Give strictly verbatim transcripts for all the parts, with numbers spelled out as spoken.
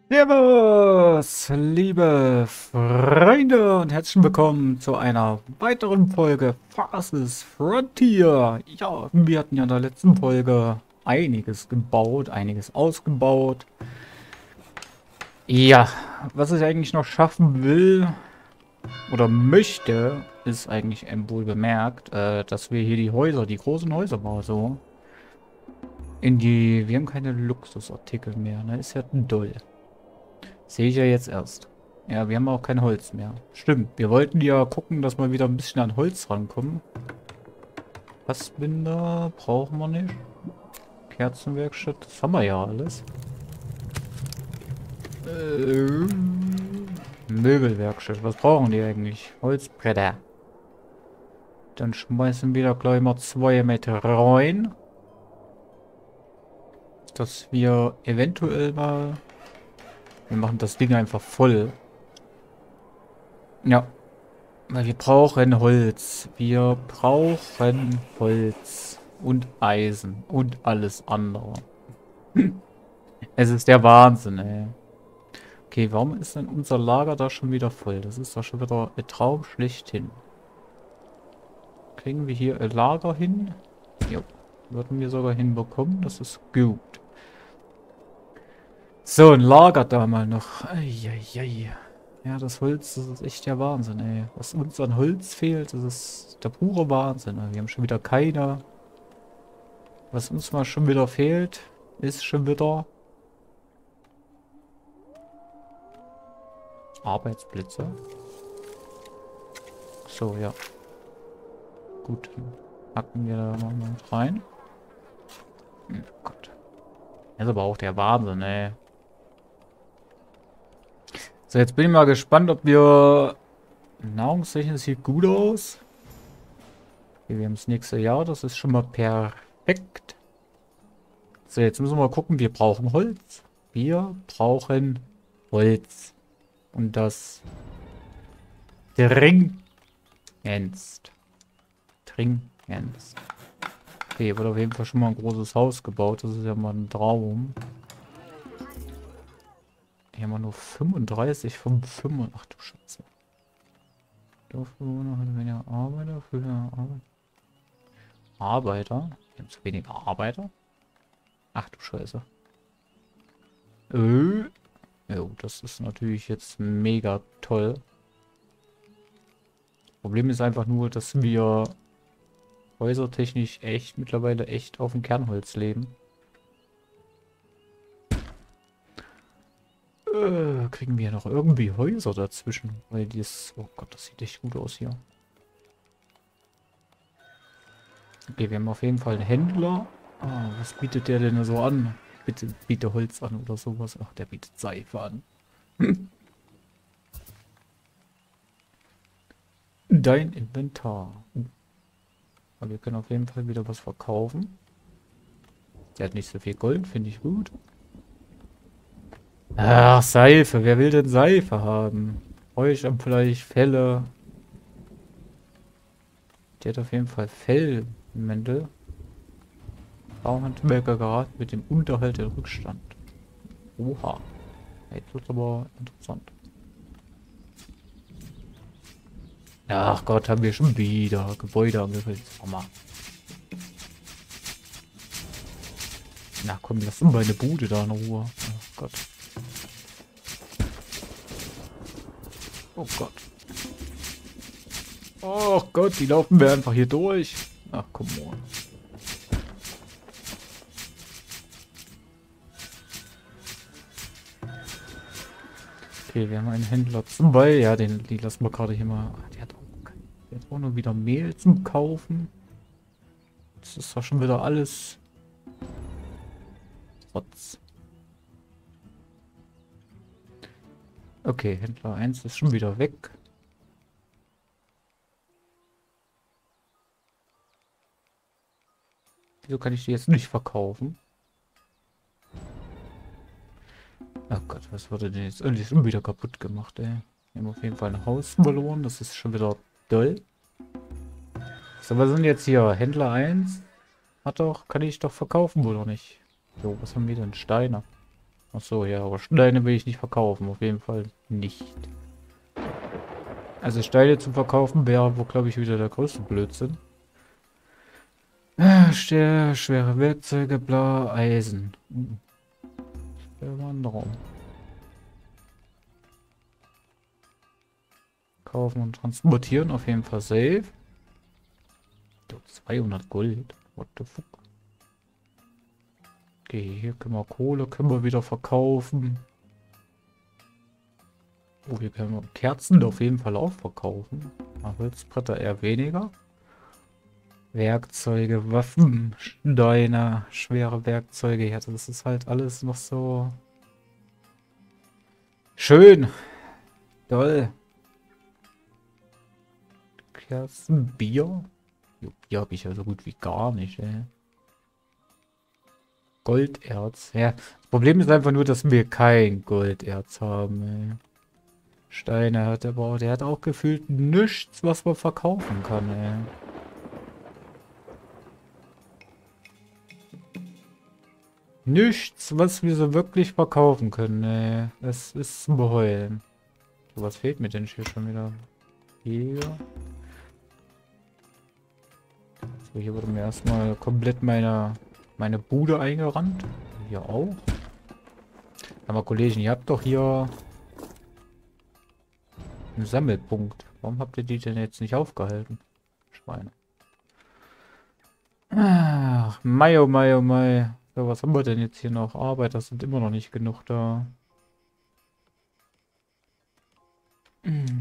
Servus, liebe Freunde und herzlich willkommen zu einer weiteren Folge Fastest Frontier. Ja, wir hatten ja in der letzten Folge einiges gebaut, einiges ausgebaut. Ja, was ich eigentlich noch schaffen will oder möchte, ist eigentlich ähm, wohl bemerkt, äh, dass wir hier die Häuser, die großen Häuser mal so in die, wir haben keine Luxusartikel mehr, ne, ist ja doll. Sehe ich ja jetzt erst. Ja, wir haben auch kein Holz mehr. Stimmt, wir wollten ja gucken, dass wir wieder ein bisschen an Holz rankommen. Fassbinder brauchen wir nicht. Kerzenwerkstatt, das haben wir ja alles. Äh, Möbelwerkstatt, was brauchen die eigentlich? Holzbretter. Dann schmeißen wir da gleich mal zwei Meter rein. Dass wir eventuell mal... Wir machen das Ding einfach voll. Ja, weil wir brauchen Holz. Wir brauchen Holz. Und Eisen. Und alles andere. Es ist der Wahnsinn, ey. Okay, warum ist denn unser Lager da schon wieder voll? Das ist doch schon wieder ein Traum schlechthin. Kriegen wir hier ein Lager hin? Jo. Würden wir sogar hinbekommen. Das ist gut. So, ein Lager da mal noch. Eieiei. Ja, das Holz, das ist echt der Wahnsinn, ey. Was uns an Holz fehlt, das ist der pure Wahnsinn. Wir haben schon wieder keine. Was uns mal schon wieder fehlt, ist schon wieder Arbeitsplätze. So, ja. Gut. Hacken wir da mal rein. Hm, Gott. Das ist aber auch der Wahnsinn, ey. So, jetzt bin ich mal gespannt, ob wir... Nahrungstechnisch sieht gut aus. Okay, wir haben das nächste Jahr. Das ist schon mal perfekt. So, jetzt müssen wir mal gucken. Wir brauchen Holz. Wir brauchen Holz. Und das dringendst. Dringendst. Okay, wird auf jeden Fall schon mal ein großes Haus gebaut. Das ist ja mal ein Traum. Hier haben wir nur fünfunddreißig von fünfundachtzig. Ach du Scheiße. Dorfbewohner hat weniger Arbeiter. Für Arbeit. Arbeiter? Wir haben zu wenig Arbeiter? Ach du Scheiße. Äh. Jo, das ist natürlich jetzt mega toll. Problem ist einfach nur, dass wir häusertechnisch echt mittlerweile echt auf dem Kernholz leben. Äh, kriegen wir noch irgendwie Häuser dazwischen? Weil dies... Oh Gott, das sieht echt gut aus hier. Okay, wir haben auf jeden Fall einen Händler. Ah, was bietet der denn so an? Bitte biete Holz an oder sowas. Ach, der bietet Seife an. Dein Inventar. Aber wir können auf jeden Fall wieder was verkaufen. Der hat nicht so viel Gold, finde ich gut. Ach, Seife. Wer will denn Seife haben? Euch am vielleicht Felle. Der hat auf jeden Fall Fellmäntel. Bauhandwerker gerade mit dem Unterhalt der Rückstand. Oha. Jetzt wird aber interessant. Ach Gott, haben wir schon wieder Gebäude angefüllt. Hammer. Na komm, lass uns meine Bude da in Ruhe. Oh Gott. Oh Gott. Oh Gott, die laufen wir einfach hier durch. Ach, komm on. Okay, wir haben einen Händler zwei. Ja, den die lassen wir gerade hier mal. Der hat, auch, kein- der hat auch nur wieder Mehl zum Kaufen. Das ist doch schon wieder alles. Rotz. Okay, Händler eins ist schon wieder weg. Wieso kann ich die jetzt nicht verkaufen? Oh Gott, was wurde denn jetzt? Irgendwie schon wieder kaputt gemacht, ey. Wir haben auf jeden Fall ein Haus verloren. Das ist schon wieder doll. So, wir sind jetzt hier. Händler eins. Hat doch, kann ich doch verkaufen, wohl noch nicht. So, was haben wir denn? Steine. Achso, ja, aber Steine will ich nicht verkaufen. Auf jeden Fall nicht. Also Steine zu verkaufen wäre wohl, glaube ich, wieder der größte Blödsinn. Ah, Ster schwere Werkzeuge, bla, Eisen. Hm. Der Wanderung. Kaufen und transportieren, auf jeden Fall safe. zweihundert Gold. What the fuck? Okay, hier können wir Kohle, können wir wieder verkaufen. Oh, hier können wir Kerzen auf jeden Fall auch verkaufen. Holzbretter eher weniger. Werkzeuge, Waffen, Steine, schwere Werkzeuge. Ja, das ist halt alles noch so schön. Toll. Kerzen, Bier. Jo, Bier habe ich ja so gut wie gar nicht, ey. Golderz. Ja, das Problem ist einfach nur, dass wir kein Golderz haben, ey. Steine hat er aber auch. Der hat auch gefühlt nichts, was man verkaufen kann, ey. Nichts, was wir so wirklich verkaufen können, ey. Das ist zum Beheulen. So, was fehlt mir denn hier schon wieder? Hier. So, hier wurde mir erstmal komplett meine, meine Bude eingerannt. Hier auch. Aber Kollegen, ihr habt doch hier einen Sammelpunkt. Warum habt ihr die denn jetzt nicht aufgehalten? Schweine. Ach, Mai, oh Mai, oh Mai. So, was haben wir denn jetzt hier noch? Arbeiter sind immer noch nicht genug da. Hm.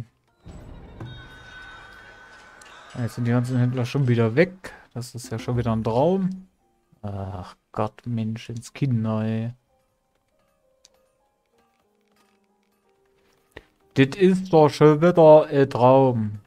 Jetzt sind die ganzen Händler schon wieder weg. Das ist ja schon wieder ein Traum. Ach Gott, Mensch, ins Kinder, ey. Das ist doch schon wieder ein Traum.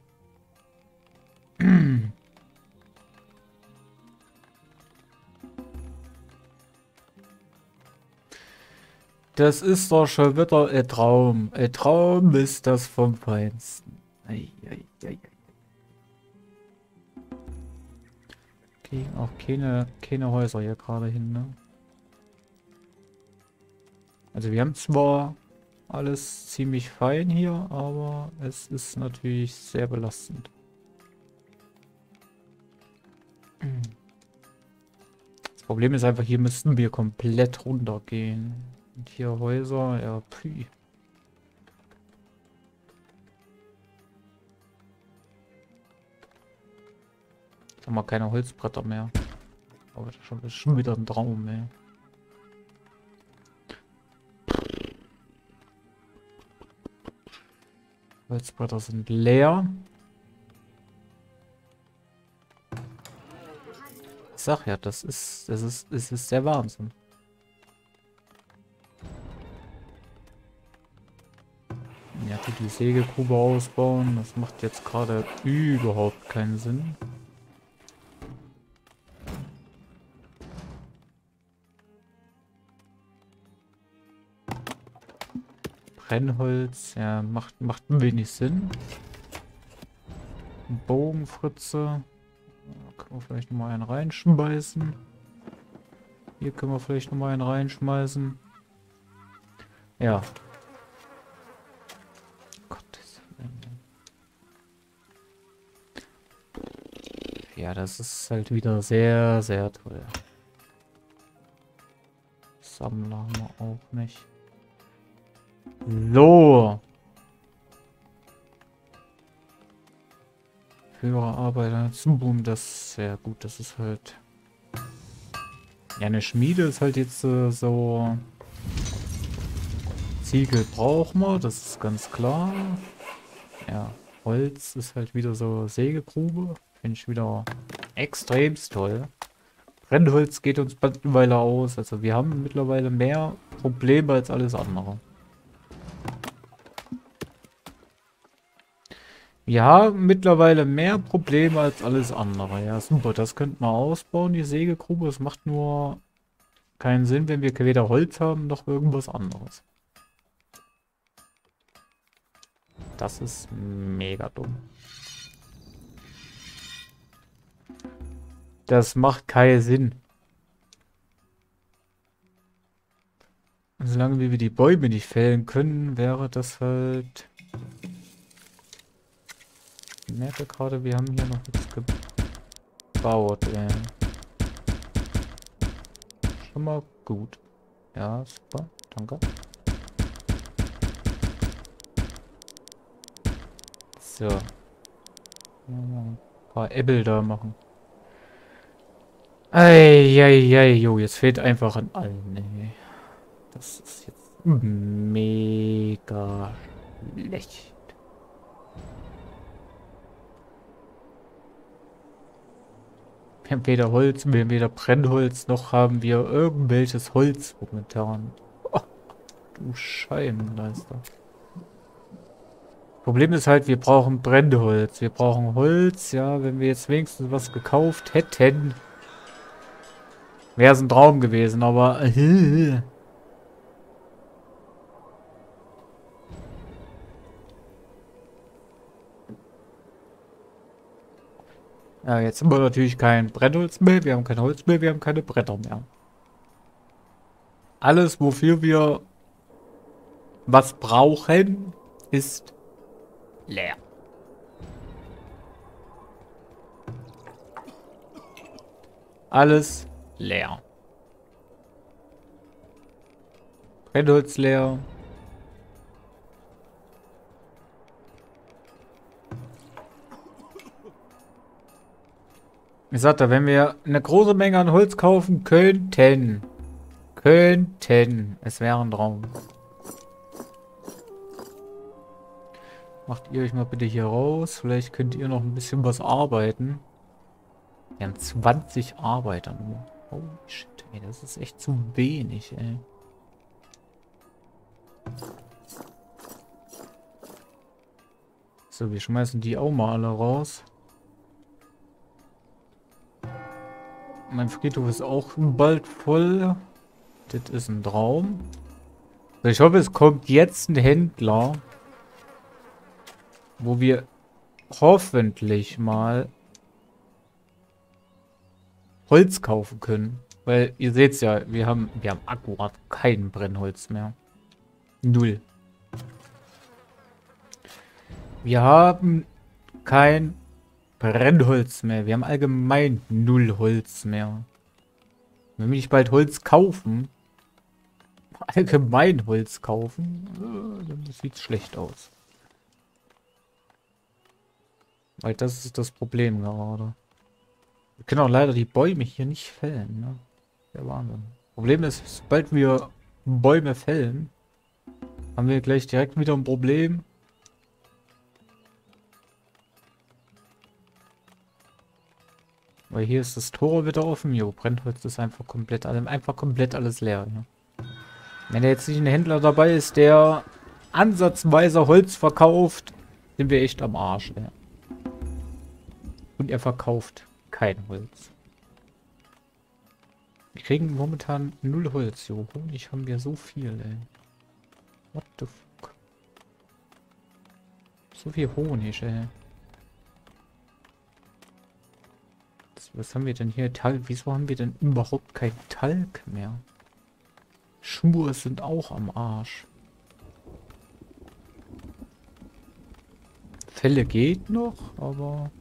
Das ist doch schon wieder ein Traum. Ein Traum ist das vom Feinsten. Ei, ei, ei, ei. Kriegen auch keine, keine Häuser hier gerade hin, ne? Also wir haben zwar alles ziemlich fein hier, aber es ist natürlich sehr belastend. Das Problem ist einfach, hier müssten wir komplett runtergehen. Und hier Häuser, ja, pü. Jetzt haben wir keine Holzbretter mehr. Aber das ist schon, das ist schon wieder ein Traum, ey. Holzbretter sind leer. Ich sag ja, das ist, das ist, das ist der Wahnsinn. Ja, die Sägegrube ausbauen, das macht jetzt gerade überhaupt keinen Sinn. Brennholz, ja, macht, macht ein wenig Sinn. Bogenfritze. Da können wir vielleicht nochmal einen reinschmeißen. Hier können wir vielleicht nochmal einen reinschmeißen. Ja. Gottes Willen. Ja, das ist halt wieder sehr, sehr toll. Sammler haben wir auch nicht. So. Höhere Arbeiter zum Boom, das ist sehr gut. Das ist halt. Ja, eine Schmiede ist halt jetzt äh, so. Ziegel brauchen wir, das ist ganz klar. Ja, Holz ist halt wieder so Sägegrube. Finde ich wieder extremst toll. Brennholz geht uns bald eine Weile aus. Also wir haben mittlerweile mehr Probleme als alles andere. Wir haben mittlerweile mehr Probleme als alles andere. Ja, super. Das könnten wir ausbauen, die Sägegrube. Es macht nur keinen Sinn, wenn wir weder Holz haben, noch irgendwas anderes. Das ist mega dumm. Das macht keinen Sinn. Solange wir die Bäume nicht fällen können, wäre das halt... Ich merke gerade, wir haben hier noch nichts gebaut, ey. Schon mal gut. Ja, super. Danke. So. Ein paar Äppel da machen. Eieiei, jo, jetzt fehlt einfach an allen, ey. Das ist jetzt mega schlecht. Wir haben weder Holz, wir haben weder Brennholz, noch haben wir irgendwelches Holz momentan. Oh, du Scheibenkleister. Problem ist halt, wir brauchen Brennholz. Wir brauchen Holz, ja, wenn wir jetzt wenigstens was gekauft hätten, wäre es ein Traum gewesen, aber... Äh, ja, jetzt haben wir natürlich kein Brennholz mehr, wir haben kein Holz mehr, wir haben keine Bretter mehr. Alles, wofür wir was brauchen, ist leer. Alles leer. Brennholz leer. Ich sagte, wenn wir eine große Menge an Holz kaufen könnten, könnten, es wäre ein Traum. Macht ihr euch mal bitte hier raus. Vielleicht könnt ihr noch ein bisschen was arbeiten. Wir haben zwanzig Arbeiter nur. Oh shit, ey, das ist echt zu wenig, ey. So, wir schmeißen die auch mal alle raus. Mein Friedhof ist auch bald voll. Das ist ein Traum. Ich hoffe, es kommt jetzt ein Händler, wo wir hoffentlich mal Holz kaufen können. Weil ihr seht es ja, wir haben, wir haben akkurat kein Brennholz mehr. Null. Wir haben kein Brennholz mehr. Wir haben allgemein null Holz mehr. Wenn wir nicht bald Holz kaufen, allgemein Holz kaufen, dann sieht es schlecht aus. Weil das ist das Problem gerade. Wir können auch leider die Bäume hier nicht fällen, ne? Der Wahnsinn. Problem ist, sobald wir Bäume fällen, haben wir gleich direkt wieder ein Problem. Weil hier ist das Tor wieder offen. Jo, Brennholz ist einfach komplett, einfach komplett alles leer. Ja. Wenn da jetzt nicht ein Händler dabei ist, der ansatzweise Holz verkauft, sind wir echt am Arsch. Ja. Und er verkauft kein Holz. Wir kriegen momentan null Holz. Jo, Honig haben wir so viel, ey. What the fuck? So viel Honig, ey. Was haben wir denn hier? Talg. Wieso haben wir denn überhaupt kein Talg mehr? Schuhe sind auch am Arsch. Fälle geht noch, aber...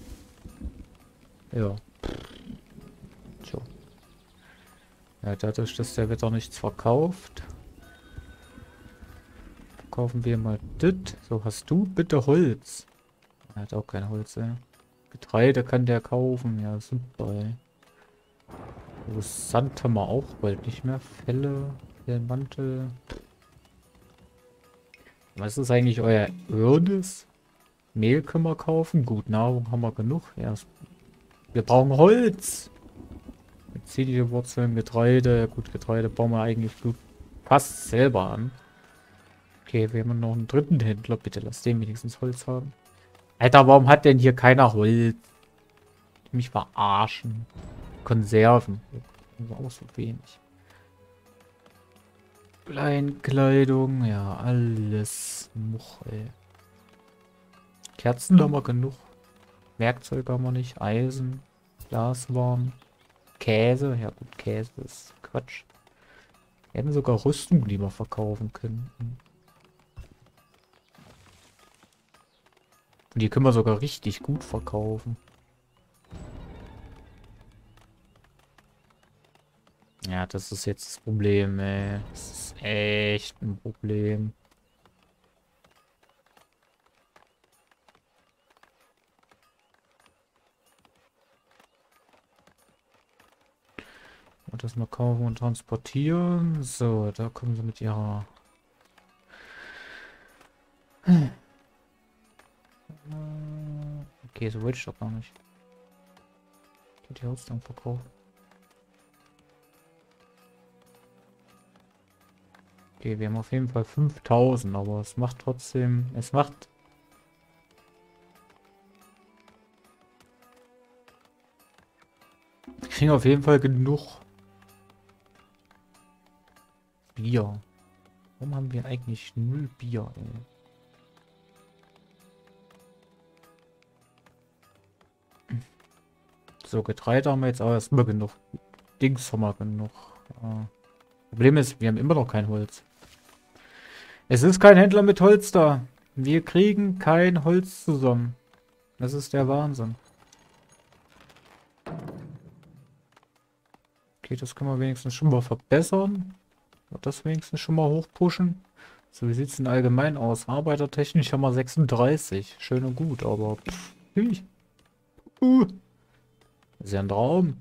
Ja. Tja. Ja, dadurch, dass der Wetter nichts verkauft, verkaufen wir mal das. So, hast du bitte Holz? Er hat auch kein Holz, ey. Getreide kann der kaufen. Ja, super, ey. Oh, Sand haben wir auch bald nicht mehr. Felle, den Mantel. Was ist eigentlich euer Irdes? Mehl können wir kaufen. Gut, Nahrung haben wir genug. Ja, wir brauchen Holz. Zedische Wurzeln, Getreide. Ja, gut, Getreide bauen wir eigentlich gut fast selber an. Okay, wir haben noch einen dritten Händler. Bitte lass den wenigstens Holz haben. Alter, warum hat denn hier keiner Holz? Mich verarschen. Konserven. Auch so wenig. Kleinkleidung. Ja, alles noch, ey. Kerzen haben wir genug. Werkzeuge haben wir nicht. Eisen. Glaswaren. Käse. Ja gut, Käse ist Quatsch. Wir hätten sogar Rüstung, die wir verkaufen können. Und die können wir sogar richtig gut verkaufen. Ja, das ist jetzt das Problem, ey. Das ist echt ein Problem. Und das mal kaufen und transportieren. So, da kommen sie mit ihrer... Okay, so wollte ich doch gar nicht. Ich hätte die Rüstung verkauft. Okay, wir haben auf jeden Fall fünftausend, aber es macht trotzdem... Es macht... Wir kriegen auf jeden Fall genug Bier. Warum haben wir eigentlich null Bier, ey? So, Getreide haben wir jetzt aber erstmal genug. Dings haben wir genug. Ja. Problem ist, wir haben immer noch kein Holz. Es ist kein Händler mit Holz da. Wir kriegen kein Holz zusammen. Das ist der Wahnsinn. Okay, das können wir wenigstens schon mal verbessern. Das wenigstens schon mal hochpushen. So, wie sieht es denn allgemein aus? Arbeitertechnisch haben wir sechsunddreißig. Schön und gut, aber... Pff, uh, ist ja ein Traum.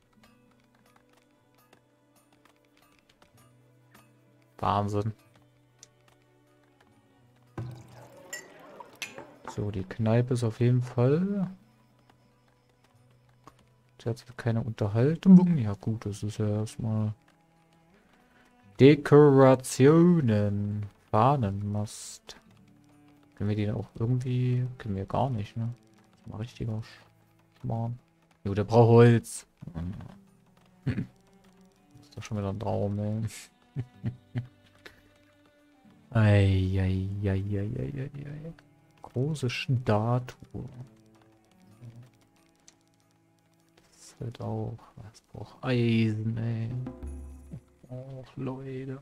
Wahnsinn. So, die Kneipe ist auf jeden Fall... Derzeit keine Unterhaltung. Ja gut, das ist ja erstmal... Dekorationen. Fahnenmast. Können wir die auch irgendwie... Können wir gar nicht, ne? Das ist mal richtiger Schmarrn. Jo, der braucht Holz. Das ist doch schon wieder ein Traum, ey. Eieieiei. Große Statue. Das ist halt auch... Was braucht Eisen, ey. Och, Leute.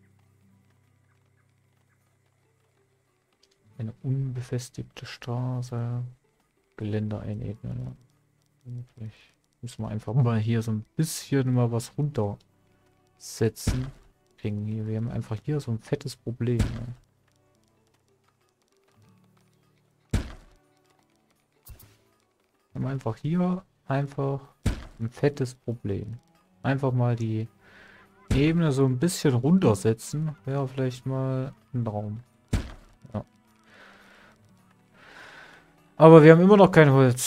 Eine unbefestigte Straße. Gelände einebnen. Wirklich. Müssen wir einfach mal hier so ein bisschen mal was runtersetzen. Kriegen hier. Wir haben einfach hier so ein fettes Problem. Ne? Wir haben einfach hier einfach ein fettes Problem. Einfach mal die Ebene so ein bisschen runtersetzen. Wäre vielleicht mal ein Traum. Ja. Aber wir haben immer noch kein Holz.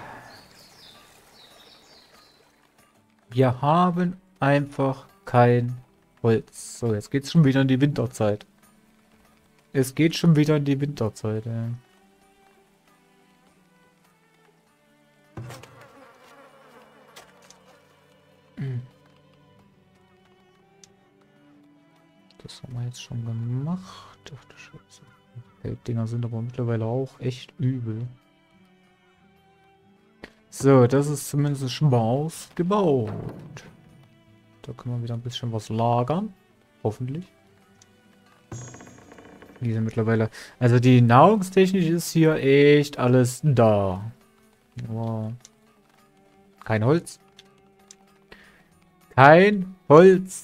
Wir haben einfach kein Holz. So, jetzt geht's schon wieder in die Winterzeit. Es geht schon wieder in die Winterzeit, ey. Das haben wir jetzt schon gemacht. Ach du Scheiße. Felddinger sind aber mittlerweile auch echt übel. So, das ist zumindest schon mal ausgebaut. Da können wir wieder ein bisschen was lagern. Hoffentlich. Die sind mittlerweile... Also die Nahrungstechnik ist hier echt alles da. Aber kein Holz. Kein Holz.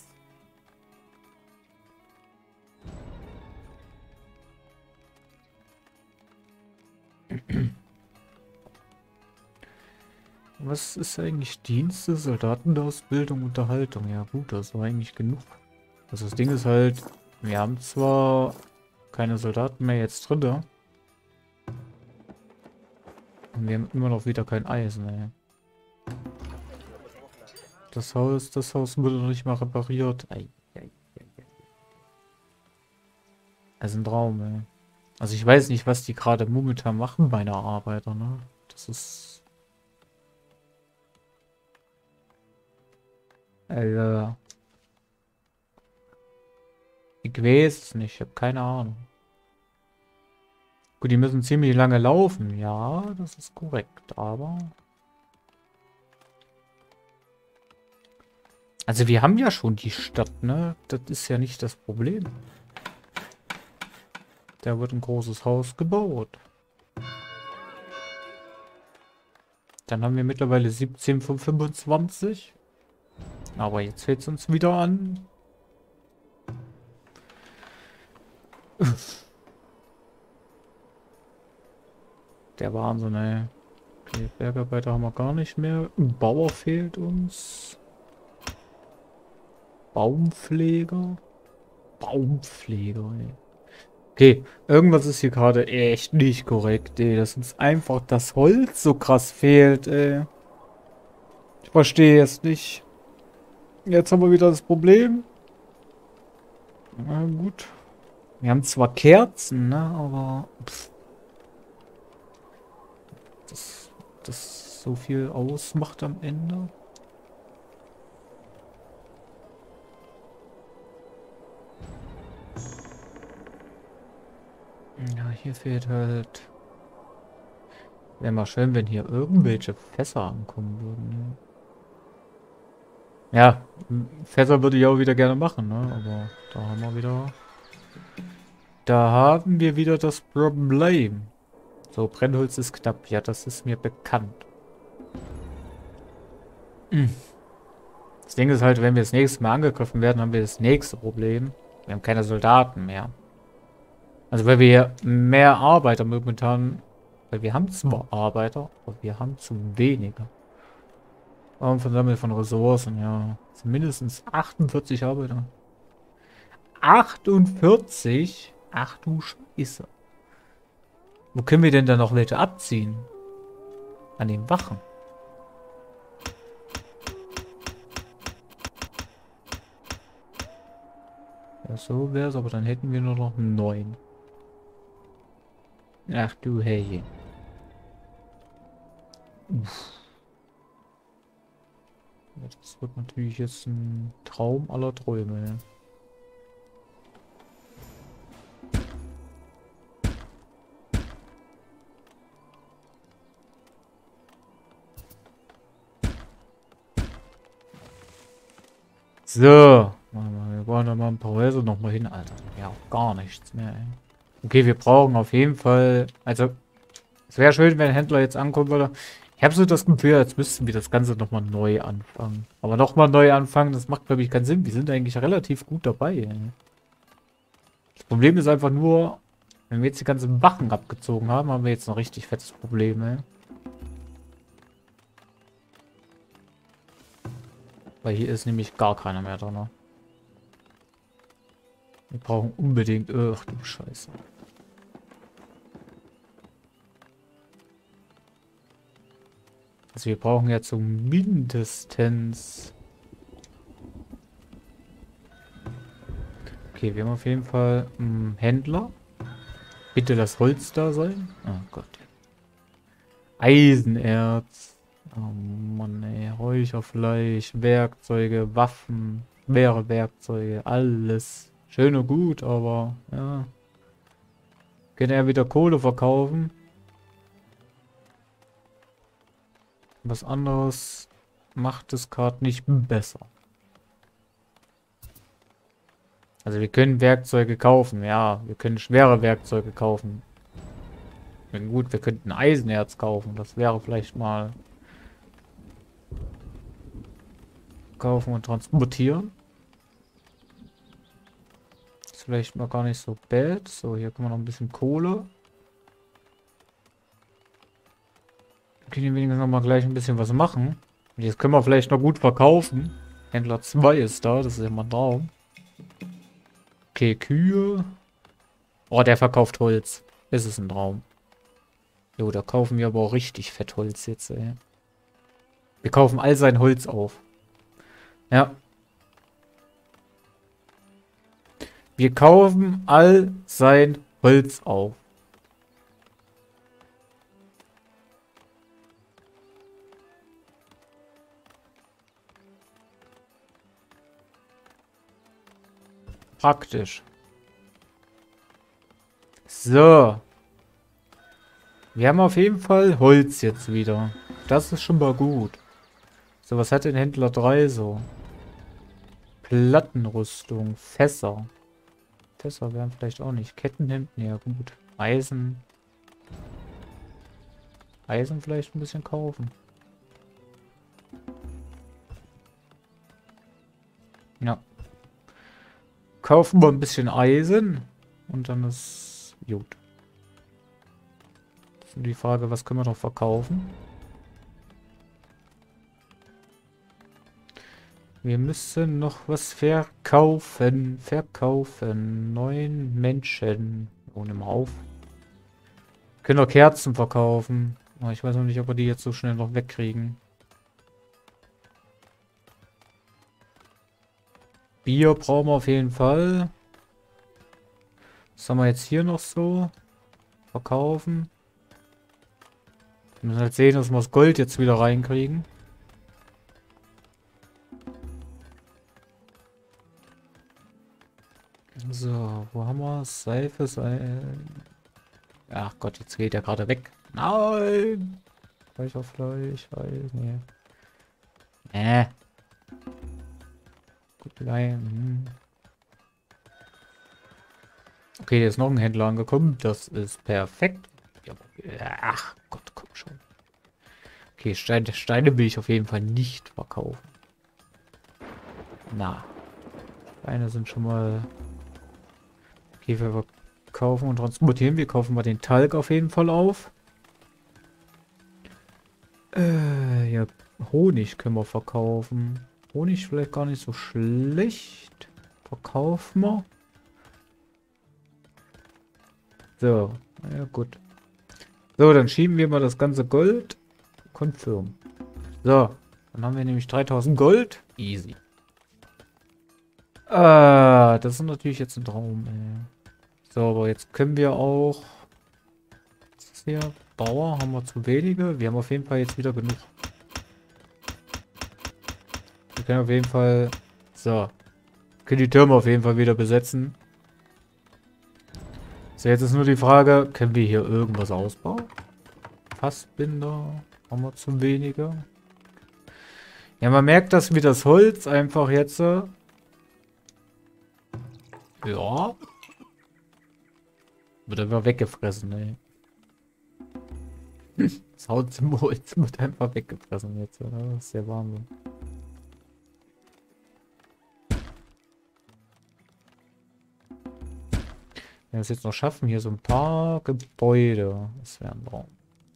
Was ist eigentlich Dienste, Soldatenausbildung, Unterhaltung? Ja gut, das war eigentlich genug. Also das Ding ist halt, wir haben zwar keine Soldaten mehr jetzt drin. Und wir haben immer noch wieder kein Eisen, ey. Das Haus, das Haus wurde noch nicht mal repariert. Ei, ei, ei, ei. Also ein Traum, ey. Also ich weiß nicht, was die gerade momentan machen, meine Arbeiter, ne? Das ist... Also... Ich weiß es nicht, ich habe keine Ahnung. Gut, die müssen ziemlich lange laufen, ja, das ist korrekt, aber... Also wir haben ja schon die Stadt, ne? Das ist ja nicht das Problem. Da wird ein großes Haus gebaut. Dann haben wir mittlerweile siebzehn von fünfundzwanzig. Aber jetzt fällt es uns wieder an. Der Wahnsinn, ey. Okay, Bergarbeiter haben wir gar nicht mehr. Bauer fehlt uns. Baumpfleger. Baumpfleger, ey. Okay, irgendwas ist hier gerade echt nicht korrekt, ey. Dass uns einfach das Holz so krass fehlt, ey. Ich verstehe es nicht. Jetzt haben wir wieder das Problem. Na gut. Wir haben zwar Kerzen, ne, aber pff, das, das so viel ausmacht am Ende. Ja, hier fehlt halt. Wäre mal schön, wenn hier irgendwelche Fässer ankommen würden. Ne? Ja, Fässer würde ich auch wieder gerne machen, ne? Aber da haben wir wieder. Da haben wir wieder das Problem. So, Brennholz ist knapp. Ja, das ist mir bekannt. Hm. Das Ding ist halt, wenn wir das nächste Mal angegriffen werden, haben wir das nächste Problem. Wir haben keine Soldaten mehr. Also weil wir mehr Arbeiter momentan... Weil wir haben zwar Arbeiter, aber wir haben zu wenige. Warum versammelt von Ressourcen, ja. Das sind mindestens achtundvierzig Arbeiter. achtundvierzig? Ach du Scheiße. Wo können wir denn dann noch welche abziehen? An den Wachen. Ja, so wäre es, aber dann hätten wir nur noch neun. Ach du hey. Uff. Das wird natürlich jetzt ein Traum aller Träume. Ja. So. Wir wollen da mal ein paar Häuser noch mal hin, Alter. Ja, auch gar nichts mehr, ey. Okay, wir brauchen auf jeden Fall... Also, es wäre schön, wenn ein Händler jetzt ankommen würde. Ich habe so das Gefühl, als müssten wir das Ganze nochmal neu anfangen. Aber nochmal neu anfangen, das macht, glaube ich, keinen Sinn. Wir sind eigentlich relativ gut dabei. Ey. Das Problem ist einfach nur, wenn wir jetzt die ganzen Wachen abgezogen haben, haben wir jetzt ein richtig fettes Problem. Ey. Weil hier ist nämlich gar keiner mehr drin. Wir brauchen unbedingt... Ach du Scheiße. Also wir brauchen ja zumindest... Okay, wir haben auf jeden Fall einen Händler. Bitte das Holz da sein. Oh Gott. Eisenerz. Oh Mann, ey. Räucherfleisch, Werkzeuge, Waffen, schwere Werkzeuge, alles. Schön und gut, aber ja. Kann er wieder Kohle verkaufen? Was anderes macht es gerade nicht besser. Also wir können Werkzeuge kaufen, ja. Wir können schwere Werkzeuge kaufen. Ja, gut, wir könnten Eisenerz kaufen. Das wäre vielleicht mal... Kaufen und transportieren. Ist vielleicht mal gar nicht so bad. So, hier können wir noch ein bisschen Kohle. Können wir wenigstens noch mal gleich ein bisschen was machen. Und jetzt können wir vielleicht noch gut verkaufen. Händler zwei ist da, das ist ja mal ein Traum. Okay, Kühe. Oh, der verkauft Holz. Das ist ein Traum. Jo, da kaufen wir aber auch richtig fett Holz jetzt, ey. Wir kaufen all sein Holz auf. Ja. Wir kaufen all sein Holz auf. Praktisch. So. Wir haben auf jeden Fall Holz jetzt wieder. Das ist schon mal gut. So, was hat denn Händler drei so? Plattenrüstung, Fässer. Fässer wären vielleicht auch nicht. Kettenhemden, ja gut. Eisen. Eisen vielleicht ein bisschen kaufen. Ja. Kaufen wir ein bisschen Eisen. Und dann ist gut. Ist nur die Frage, was können wir noch verkaufen? Wir müssen noch was verkaufen. Verkaufen. Neun Menschen. Oh, nimm mal auf. Können auch Kerzen verkaufen. Aber ich weiß noch nicht, ob wir die jetzt so schnell noch wegkriegen. Bier brauchen wir auf jeden Fall. Was haben wir jetzt hier noch so? Verkaufen. Wir müssen halt sehen, dass wir das Gold jetzt wieder reinkriegen. So, wo haben wir es? Seife, Seife. Ach Gott, jetzt geht er gerade weg. Nein! Fleisch auf Fleisch, Eis, nee. Äh. Gut, hm. Okay, hier ist noch ein Händler angekommen. Das ist perfekt. Ja, ach Gott, komm schon. Okay, Steine, Steine will ich auf jeden Fall nicht verkaufen. Na. Steine sind schon mal... Okay, wir verkaufen und transportieren. Wir kaufen mal den Talg auf jeden Fall auf. Äh, ja, Honig können wir verkaufen. Honig vielleicht gar nicht so schlecht. Verkaufen wir. So, ja gut. So, dann schieben wir mal das ganze Gold. Confirm. So, dann haben wir nämlich dreitausend Gold. Easy. Ah, das ist natürlich jetzt ein Traum, ey. So, aber jetzt können wir auch... Was ist hier? Bauer haben wir zu wenige. Wir haben auf jeden Fall jetzt wieder genug. Wir können auf jeden Fall... So. Können die Türme auf jeden Fall wieder besetzen. So, jetzt ist nur die Frage, können wir hier irgendwas ausbauen? Fassbinder haben wir zu wenige. Ja, man merkt, dass wir das Holz einfach jetzt... Äh, ja. Wird einfach weggefressen, ey. Das Holz im Holz wird einfach weggefressen jetzt, oder? Das ist der Wahnsinn. Wenn wir es jetzt noch schaffen, hier so ein paar Gebäude. Das wäre ein Traum.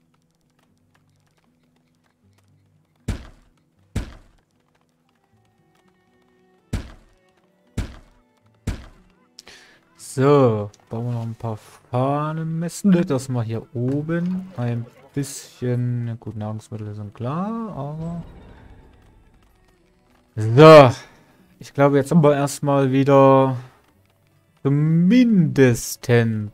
So, bauen wir noch ein paar Fahnenmessen, dass wir hier oben ein bisschen... Gut, Nahrungsmittel sind klar, aber... So, ich glaube, jetzt haben wir erstmal wieder zumindest für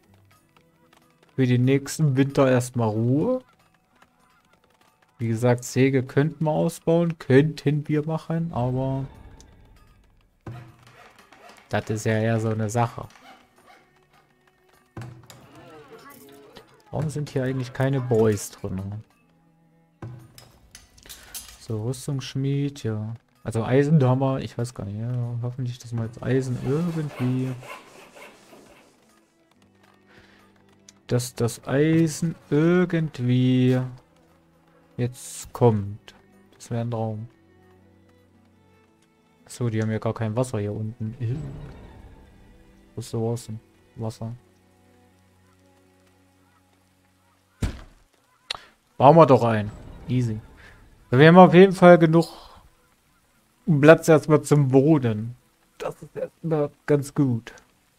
den nächsten Winter erstmal Ruhe. Wie gesagt, Säge könnten wir ausbauen, könnten wir machen, aber... Das ist ja eher so eine Sache. Warum sind hier eigentlich keine Boys drin? So, Rüstungsschmied, ja. Also Eisen, da haben wir, ich weiß gar nicht, ja, hoffentlich, dass wir jetzt Eisen irgendwie... Dass das Eisen irgendwie jetzt kommt. Das wäre ein Traum. So, die haben ja gar kein Wasser hier unten. Wo ist sowas? Wasser. Bauen wir doch ein. Easy. Wir haben auf jeden Fall genug Platz erstmal zum Wohnen. Das ist erstmal ganz gut.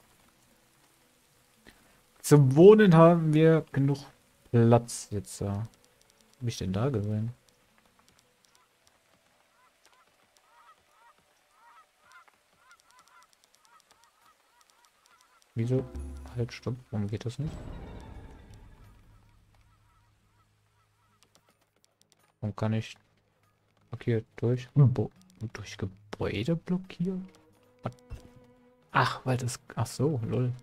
Zum Wohnen haben wir genug Platz jetzt. Ja. Wie ich denn da gesehen? Wieso? Halt, stopp. Warum geht das nicht? Warum kann ich... blockiert durch... Bo durch Gebäude blockieren? Ach, weil das... Ach so, lol.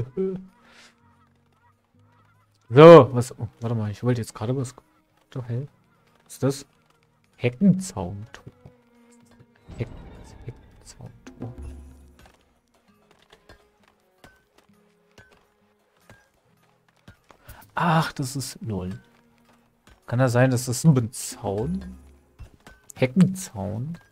So, was... Oh, warte mal, ich wollte jetzt gerade was... Doch, hell. Was ist das? Heckenzaun. Heck Heckenzaun. Ach, das ist null. Kann das sein, dass das nur ein Zaun? Heckenzaun?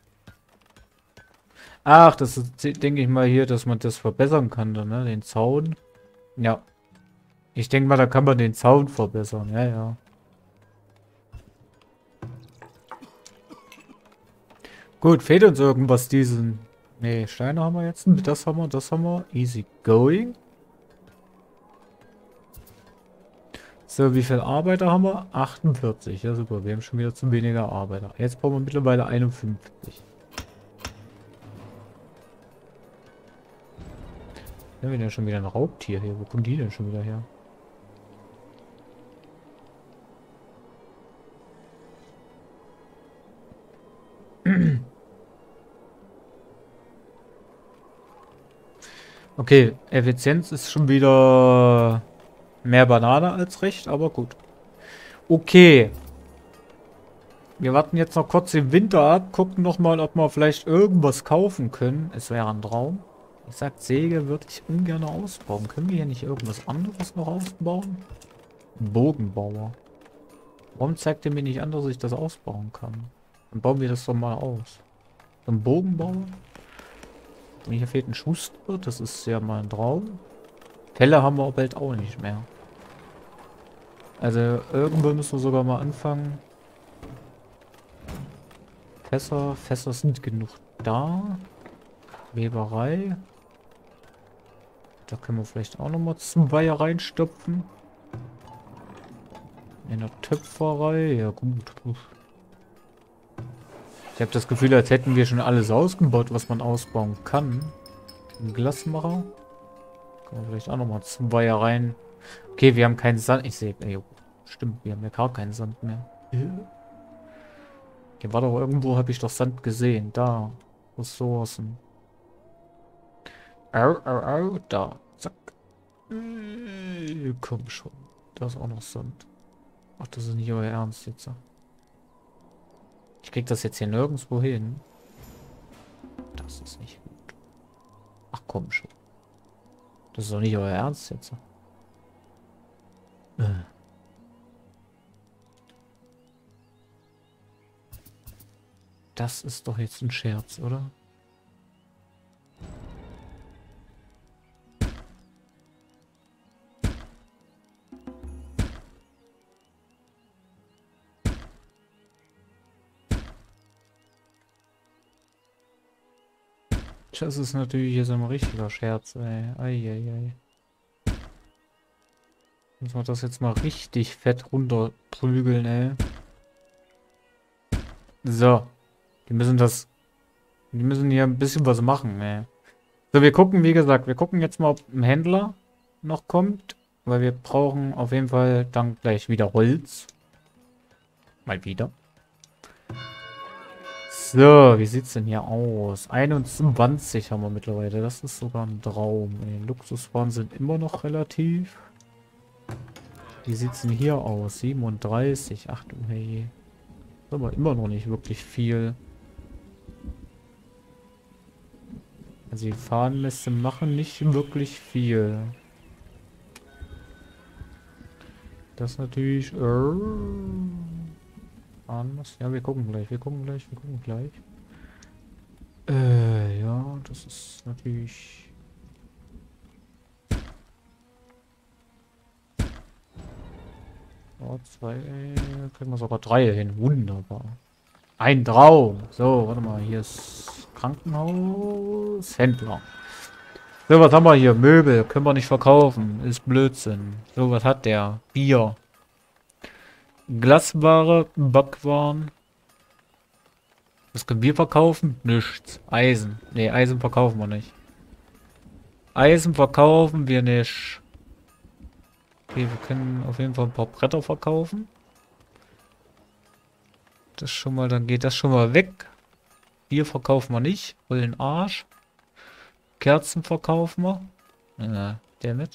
Ach, das ist, denke ich mal hier, dass man das verbessern kann, dann, ne? Den Zaun. Ja. Ich denke mal, da kann man den Zaun verbessern. Ja, ja. Gut, fehlt uns irgendwas diesen... Ne, Steine haben wir jetzt. Das haben wir, das haben wir. Easy going. So, wie viele Arbeiter haben wir? achtundvierzig. Ja, super. Wir haben schon wieder zu weniger Arbeiter. Jetzt brauchen wir mittlerweile einundfünfzig. Ja, wir haben ja schon wieder ein Raubtier hier. Wo kommen die denn schon wieder her? Okay, Effizienz ist schon wieder mehr Banane als recht, aber gut. Okay. Wir warten jetzt noch kurz den Winter ab, gucken nochmal, ob wir vielleicht irgendwas kaufen können. Es wäre ein Traum. Ich sag, Säge würde ich ungern ausbauen. Können wir hier nicht irgendwas anderes noch ausbauen? Bogenbauer. Warum zeigt er mir nicht an, dass ich das ausbauen kann? Dann bauen wir das doch mal aus. So ein Bogenbauer. Und hier fehlt ein Schuster. Das ist ja mal ein Traum. Fälle haben wir bald auch nicht mehr. Also irgendwo müssen wir sogar mal anfangen. Fässer. Fässer sind genug da. Weberei. Da können wir vielleicht auch nochmal zwei reinstopfen. In der Töpferei. Ja gut. Ich habe das Gefühl, als hätten wir schon alles ausgebaut, was man ausbauen kann. Ein Glasmacher. Können wir vielleicht auch nochmal zwei rein. Okay, wir haben keinen Sand. Ich sehe. Stimmt, wir haben ja gar keinen Sand mehr. Hier war doch irgendwo, habe ich doch Sand gesehen. Da. Ressourcen. Au, au, au. Da. Zack. Äh, komm schon. Da ist auch noch Sand. Ach, das ist nicht euer Ernst jetzt. Ich krieg das jetzt hier nirgendwo hin. Das ist nicht gut. Ach komm schon. Das ist doch nicht euer Ernst jetzt. Äh. Das ist doch jetzt ein Scherz, oder? Das ist natürlich jetzt ein richtiger Scherz, ey. Eieiei. Müssen wir das jetzt mal richtig fett runterprügeln, ey. So. Die müssen das... Die müssen hier ein bisschen was machen, ey. So, wir gucken, wie gesagt, wir gucken jetzt mal, ob ein Händler noch kommt. Weil wir brauchen auf jeden Fall dann gleich wieder Holz. Mal wieder. So, wie sieht's denn hier aus? einundzwanzig haben wir mittlerweile. Das ist sogar ein Traum. Die Luxuswaren sind immer noch relativ. Wie sieht's denn hier aus? siebenunddreißig. Ach du hey. Das ist aber immer noch nicht wirklich viel. Also die Fahnenmesse machen nicht wirklich viel. Das natürlich... Äh, Fahnenmesse. Ja, wir gucken gleich, wir gucken gleich, wir gucken gleich. Äh, ja, das ist natürlich... Oh, zwei, kriegen wir sogar drei hin. Wunderbar. Ein Traum. So, warte mal, hier ist Krankenhaus. Händler. So, was haben wir hier? Möbel. Können wir nicht verkaufen. Ist Blödsinn. So, was hat der? Bier. Glasware. Backwaren. Was können wir verkaufen? Nichts. Eisen. Ne, Eisen verkaufen wir nicht. Eisen verkaufen wir nicht. Okay, wir können auf jeden Fall ein paar Bretter verkaufen. Das schon mal, dann geht das schon mal weg. Bier verkaufen wir nicht. Wollen Arsch. Kerzen verkaufen wir. Ja, der mit.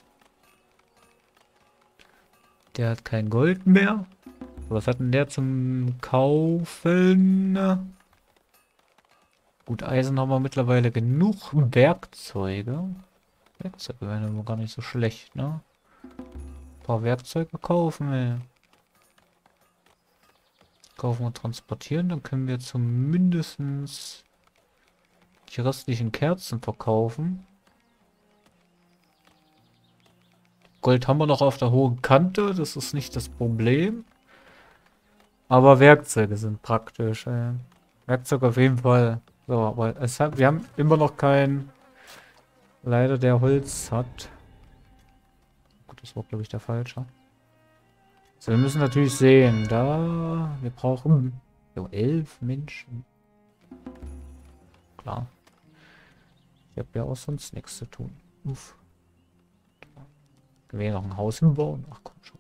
Der hat kein Gold mehr. Was hat denn der zum Kaufen? Gut, Eisen haben wir mittlerweile genug. Werkzeuge. Werkzeuge wären aber gar nicht so schlecht, ne? paar Werkzeuge kaufen, ey. Kaufen und transportieren, dann können wir zumindest die restlichen Kerzen verkaufen. Gold haben wir noch auf der hohen Kante, das ist nicht das Problem. Aber Werkzeuge sind praktisch, ey. Werkzeug auf jeden Fall. So, aber es hat, wir haben immer noch keinen, leider, der Holz hat. Gut, das war, glaube ich, der falsche. So, wir müssen natürlich sehen, da, wir brauchen so elf Menschen. Klar. Ich habe ja auch sonst nichts zu tun. Uff. Können wir noch ein Haus hinbauen? Ach komm schon.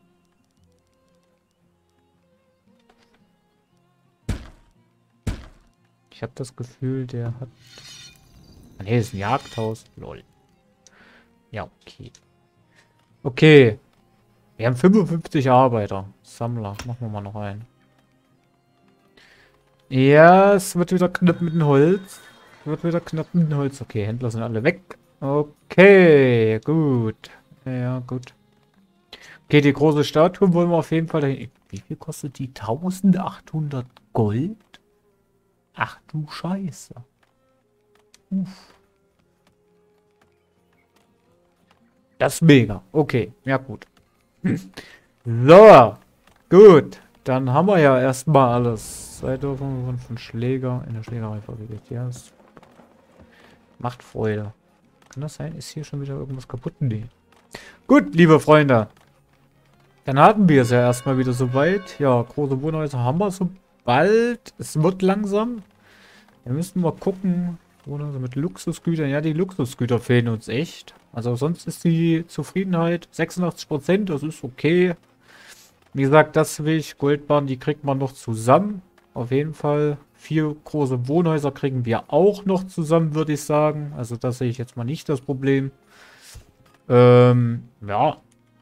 Ich habe das Gefühl, der hat... Ah, nee, das ist ein Jagdhaus. Lol. Ja, okay. Okay. Wir haben fünfundfünfzig Arbeiter. Sammler. Machen wir mal noch einen. Ja, es wird wieder knapp mit dem Holz. Es wird wieder knapp mit dem Holz. Okay, Händler sind alle weg. Okay, gut. Ja, gut. Okay, die große Statue wollen wir auf jeden Fall dahin. Wie viel kostet die? eintausendachthundert Gold? Ach du Scheiße. Uff. Das ist mega. Okay, ja gut. So, gut. Dann haben wir ja erstmal alles. Seite von, von Schläger in der Schlägerei verwickelt. Ja, es macht Freude. Kann das sein? Ist hier schon wieder irgendwas kaputt? Nee. Gut, liebe Freunde. Dann hatten wir es ja erstmal wieder soweit. Ja, große Wohnhäuser haben wir so bald. Es wird langsam. Wir müssen mal gucken. Wohnhäuser mit Luxusgütern. Ja, die Luxusgüter fehlen uns echt. Also sonst ist die Zufriedenheit sechsundachtzig Prozent. Das ist okay. Wie gesagt, das will ich. Goldbarren, die kriegt man noch zusammen. Auf jeden Fall. Vier große Wohnhäuser kriegen wir auch noch zusammen, würde ich sagen. Also das sehe ich jetzt mal nicht das Problem. Ähm, ja.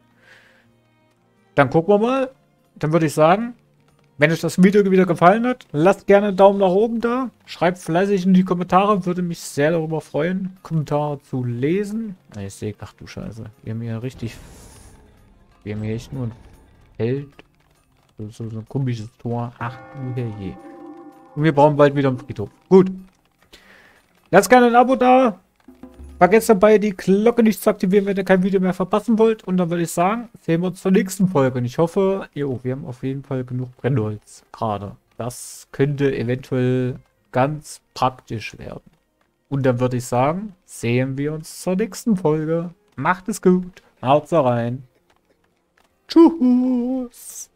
Dann gucken wir mal. Dann würde ich sagen, wenn euch das Video wieder gefallen hat, lasst gerne einen Daumen nach oben da. Schreibt fleißig in die Kommentare, würde mich sehr darüber freuen, Kommentare zu lesen. Ich sehe, ach du Scheiße, wir haben hier richtig, wir haben hier echt nur ein Feld, so, so, so ein komisches Tor. Ach du Herrje. Und wir brauchen bald wieder einen Friedhof. Gut. Lasst gerne ein Abo da. Vergesst dabei, die Glocke nicht zu aktivieren, wenn ihr kein Video mehr verpassen wollt. Und dann würde ich sagen, sehen wir uns zur nächsten Folge. Und ich hoffe, jo, wir haben auf jeden Fall genug Brennholz gerade. Das könnte eventuell ganz praktisch werden. Und dann würde ich sagen, sehen wir uns zur nächsten Folge. Macht es gut. Haut rein. Tschüss.